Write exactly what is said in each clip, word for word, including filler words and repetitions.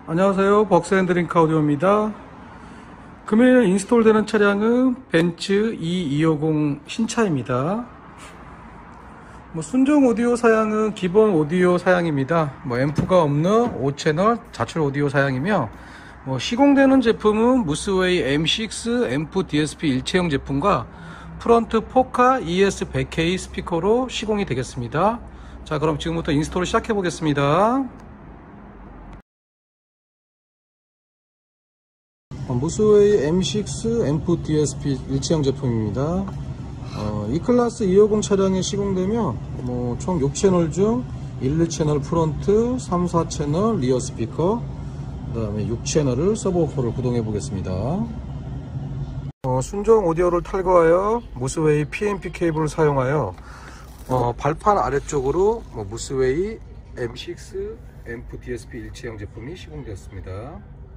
안녕하세요, 벅스앤드링크 아우디오입니다. 금일 인스톨되는 차량은 벤츠 이 이오공 신차입니다. 뭐 순정 오디오 사양은 기본 오디오 사양입니다. 뭐 앰프가 없는 오 채널 자출 오디오 사양이며, 뭐 시공되는 제품은 무스웨이 엠 식스 앰프 디에스피 일체형 제품과 프런트 포카 이에스 백 케이 스피커로 시공이 되겠습니다. 자, 그럼 지금부터 인스톨을 시작해 보겠습니다. 무스웨이 엠 식스 앰프 디에스피 일체형 제품입니다. 어, 이 클래스 이오공 차량에 시공되면 뭐 총 육 채널 중 일, 이 채널 프런트, 삼, 사 채널 리어 스피커, 그 다음에 육 채널을 서브워퍼를 구동해 보겠습니다. 어, 순정 오디오를 탈거하여 무스웨이 피엠피 케이블을 사용하여 어, 발판 아래쪽으로 뭐 무스웨이 엠 식스 앰프 디에스피 일체형 제품이 시공되었습니다.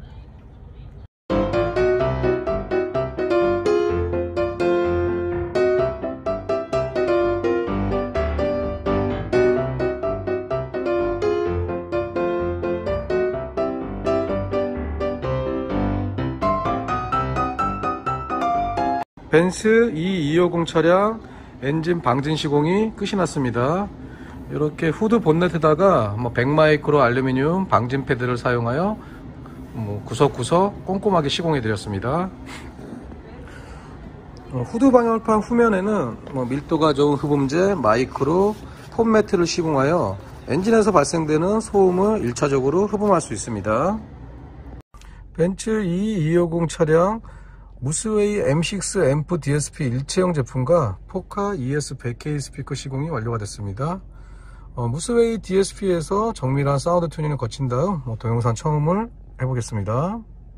벤츠 이 이오공 차량 엔진 방진 시공이 끝이 났습니다. 이렇게 후드 본넷에다가 뭐 백 마이크로 알루미늄 방진 패드를 사용하여 뭐 구석구석 꼼꼼하게 시공해 드렸습니다. 후드 방열판 후면에는 뭐 밀도가 좋은 흡음재 마이크로 폼 매트를 시공하여 엔진에서 발생되는 소음을 일 차적으로 흡음할 수 있습니다. 벤츠 이 이오공 차량 무스웨이 엠 식스 앰프 디에스피 일체형 제품과 포카 이에스 백 케이 스피커 시공이 완료가 됐습니다. 어, 무스웨이 디에스피에서 정밀한 사운드 튜닝을 거친 다음 뭐 동영상 처음을 해보겠습니다.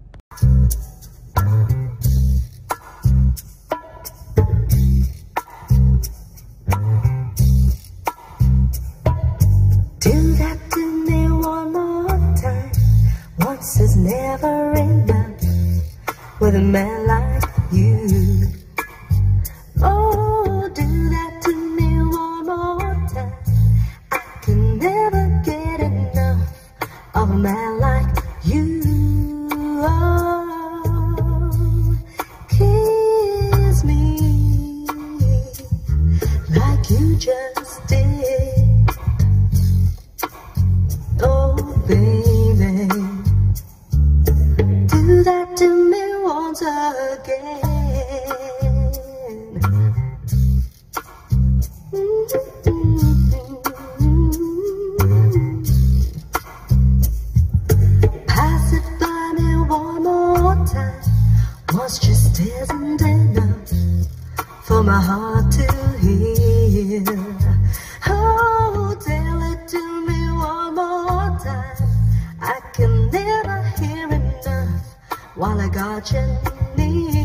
Do that to me one more time. Once is never enough with a man like you. Oh, do that to me one more time. I can never get enough of a man like you. Oh, kiss me like you just did. Oh, baby, do that to me once again. Pass it by me one more time. Once just isn't enough for my heart to hear. Oh, tell it to me one more time. I can never hear enough while I got you near.